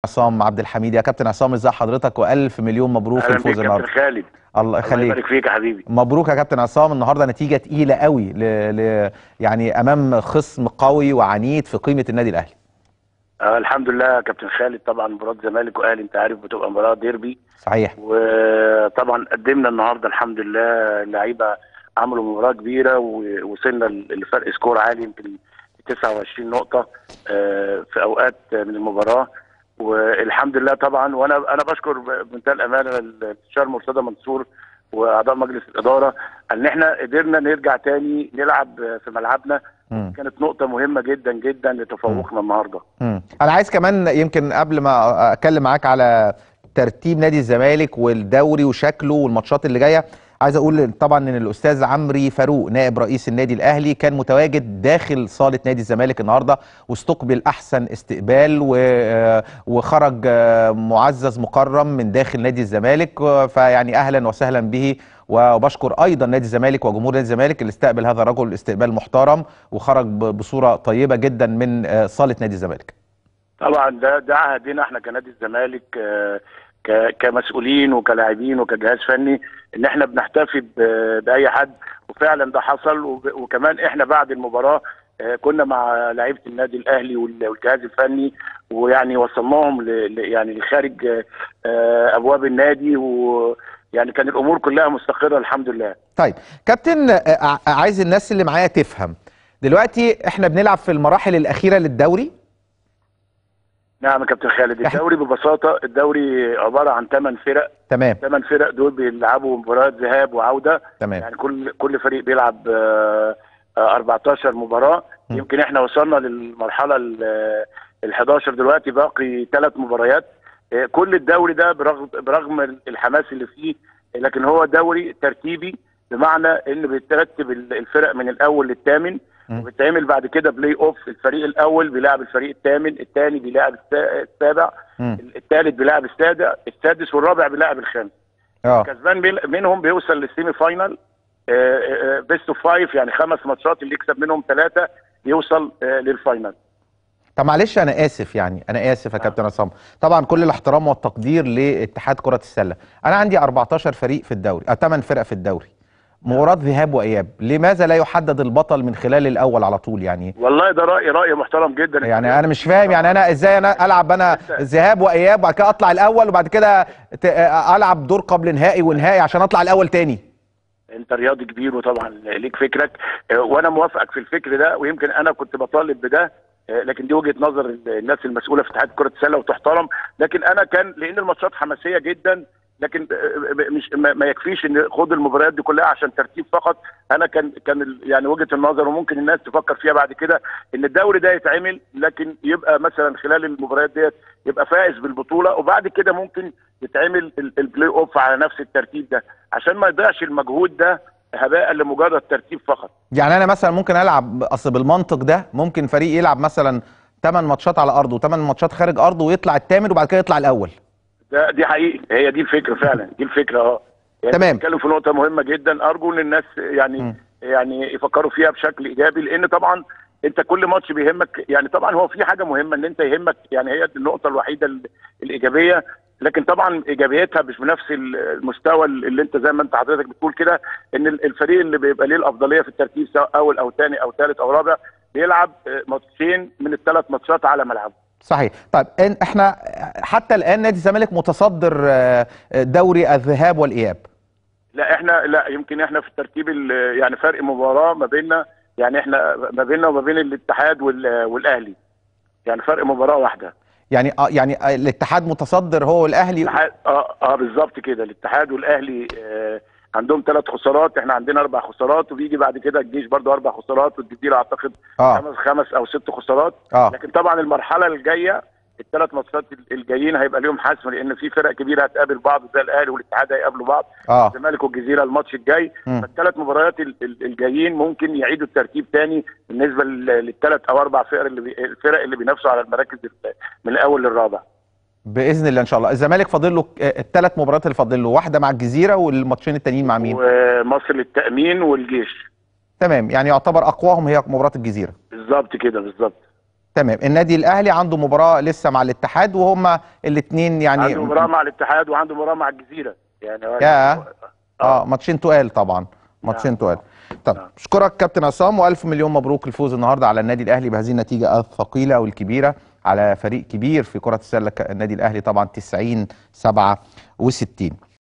عصام عبد الحميد. يا كابتن عصام ازي حضرتك، والف مليون مبروك الفوز النهارده. كابتن خالد، الله يخليك. الله يبارك فيك يا حبيبي. مبروك يا كابتن عصام، النهارده نتيجه تقيله قوي يعني امام خصم قوي وعنيد في قيمه النادي الاهلي. الحمد لله يا كابتن خالد، طبعا مباراه زمالك واهلي انت عارف بتبقى مباراه ديربي. صحيح. وطبعا قدمنا النهارده الحمد لله، اللعيبه عملوا مباراه كبيره ووصلنا لفرق سكور عالي يمكن 29 نقطه في اوقات من المباراه، والحمد لله طبعا. وانا بشكر بمنتهى الامانه الاستشار مرتضى منصور واعضاء مجلس الاداره ان احنا قدرنا نرجع تاني نلعب في ملعبنا. كانت نقطه مهمه جدا جدا لتفوقنا النهارده. انا عايز كمان يمكن قبل ما اتكلم معاك على ترتيب نادي الزمالك والدوري وشكله والماتشات اللي جايه، عايز اقول طبعا ان الاستاذ عمرو فاروق نائب رئيس النادي الاهلي كان متواجد داخل صاله نادي الزمالك النهارده، واستقبل احسن استقبال وخرج معزز مكرم من داخل نادي الزمالك، فيعني اهلا وسهلا به. وبشكر ايضا نادي الزمالك وجمهور نادي الزمالك اللي استقبل هذا الرجل استقبال محترم وخرج بصوره طيبه جدا من صاله نادي الزمالك. طبعا ده عهدنا احنا كنادي الزمالك كمسؤولين وكلاعبين وكجهاز فني ان احنا بنحتفي باي حد، وفعلا ده حصل. وكمان احنا بعد المباراه كنا مع لعيبه النادي الاهلي والجهاز الفني، ويعني وصلناهم يعني لخارج ابواب النادي، ويعني كان الامور كلها مستقره الحمد لله. طيب كابتن، عايز الناس اللي معايا تفهم دلوقتي احنا بنلعب في المراحل الاخيره للدوري. نعم يا كابتن خالد، الدوري ببساطه الدوري عباره عن 8 فرق. تمام. 8 فرق دول بيلعبوا مباريات ذهاب وعوده. تمام. يعني كل فريق بيلعب 14 مباراه. يمكن احنا وصلنا للمرحله ال 11 دلوقتي، باقي 3 مباريات. كل الدوري ده برغم الحماس اللي فيه، لكن هو دوري ترتيبي، بمعنى ان بيترتب الفرق من الاول للثامن، وبيتعمل بعد كده بلاي اوف. الفريق الاول بيلعب الفريق الثامن، الثاني بيلعب السابع، الثالث بيلعب السادس، والرابع بيلعب الخامس. الكسبان منهم بيوصل للسيمي فاينال بيست اوف 5، يعني 5 ماتشات، اللي يكسب منهم 3 يوصل للفاينال. طب معلش انا اسف، يعني انا اسف يا كابتن عصام، طبعا كل الاحترام والتقدير لاتحاد كره السله. انا عندي 14 فريق في الدوري، 8 فرق في الدوري، مباراه ذهاب واياب، لماذا لا يحدد البطل من خلال الاول على طول؟ يعني والله ده راي محترم جدا. يعني انا مش فاهم، يعني انا ازاي انا العب ذهاب واياب وبعد كده اطلع الاول وبعد كده العب دور قبل نهائي ونهائي عشان اطلع الاول تاني؟ انت رياضي كبير وطبعا ليك فكرك، وانا موافقك في الفكر ده، ويمكن انا كنت بطالب بده، لكن دي وجهه نظر الناس المسؤوله في اتحاد كره السله وتحترم. لكن انا كان لان الماتشات حماسيه جدا، لكن مش ما يكفيش ان خد المباريات دي كلها عشان ترتيب فقط. انا كان يعني وجهه النظر، وممكن الناس تفكر فيها بعد كده، ان الدوري ده يتعمل، لكن يبقى مثلا خلال المباريات ديت يبقى فائز بالبطوله، وبعد كده ممكن يتعمل البلاي اوف على نفس الترتيب ده، عشان ما يضيعش المجهود ده هباء لمجرد ترتيب فقط. يعني انا مثلا ممكن العب، اصل بالمنطق ده ممكن فريق يلعب مثلا 8 ماتشات على ارضه و8 ماتشات خارج ارضه ويطلع الثامن وبعد كده يطلع الاول. دي حقيقي، هي دي الفكره فعلا، دي الفكره. يعني تمام. بنتكلم في نقطه مهمه جدا، ارجو ان الناس يعني يفكروا فيها بشكل ايجابي، لان طبعا انت كل ماتش بيهمك. يعني طبعا هو في حاجه مهمه ان انت يهمك، يعني هي النقطه الوحيده الايجابيه، لكن طبعا ايجابيتها مش بنفس المستوى اللي انت زي ما انت حضرتك بتقول كده، ان الفريق اللي بيبقى ليه الافضليه في الترتيب سواء اول او ثاني او ثالث او رابع بيلعب ماتشين من ال3 ماتشات على ملعبه. صحيح. طيب احنا حتى الان نادي الزمالك متصدر دوري الذهاب والاياب. لا يمكن احنا في الترتيب يعني فرق مباراه ما بيننا، يعني احنا ما بيننا وما بين الاتحاد والاهلي، يعني فرق مباراه واحده. يعني الاتحاد متصدر هو والاهلي. بالظبط كده. الاتحاد والاهلي عندهم 3 خسارات، احنا عندنا 4 خسارات، وبيجي بعد كده الجيش برضو 4 خسارات، والجزيره اعتقد 5 أو 6 خسارات. لكن طبعا المرحله الجايه ال3 ماتشات الجايين هيبقى ليهم حسم، لان في فرق كبيره هتقابل بعض زي الاهلي والاتحاد هيقابلوا بعض، الزمالك والجزيره الماتش الجاي. فال3 مباريات الجايين ممكن يعيدوا الترتيب ثاني بالنسبه لل3 أو 4 الفرق اللي بينافسوا على المراكز من الاول للرابع باذن الله ان شاء الله. الزمالك فاضل له ال3 مباريات اللي فاضل له، واحده مع الجزيره والماتشين التانيين مع مين؟ ومصر للتامين والجيش. تمام، يعني يعتبر اقواهم هي مباراه الجزيره. بالظبط كده بالظبط. تمام. النادي الاهلي عنده مباراه لسه مع الاتحاد، وهما الاثنين يعني عنده مباراه مع الاتحاد وعنده مباراه مع الجزيره يعني. ماتشين تقال طبعا، ماتشين تقال. طب اشكرك كابتن عصام، والف مليون مبروك الفوز النهارده على النادي الاهلي بهذه النتيجه الثقيله والكبيره على فريق كبير في كره السله النادي الاهلي طبعا 90-67.